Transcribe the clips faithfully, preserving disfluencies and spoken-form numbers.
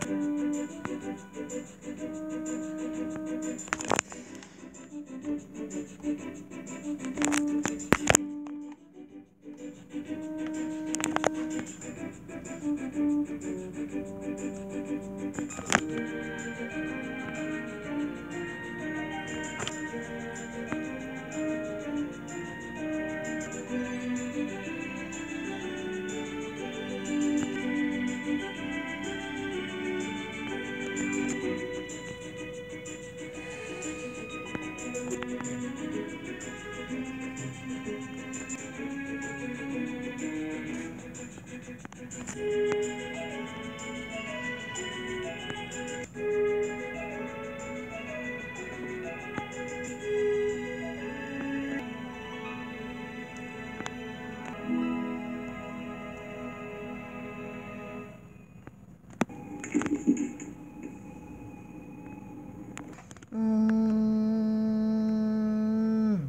Mm.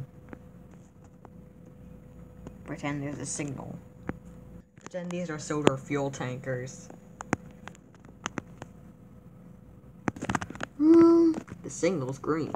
Pretend there's a signal. Pretend these are solar fuel tankers. Mm. The signal's green.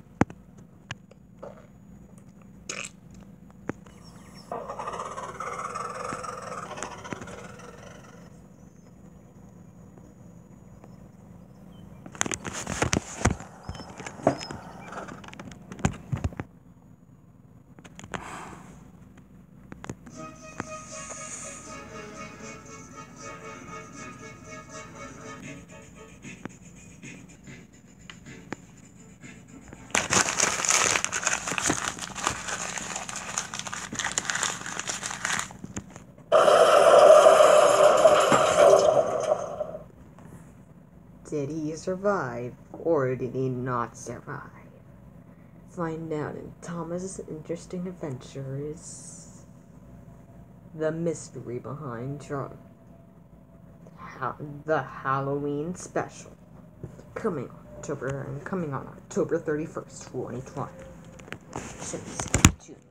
Did he survive, or did he not survive? Find out in Thomas's Interesting Adventures. The mystery behind Charlie. Ha the Halloween special. Coming on October and coming on October thirty-first, twenty twenty. So stay tuned.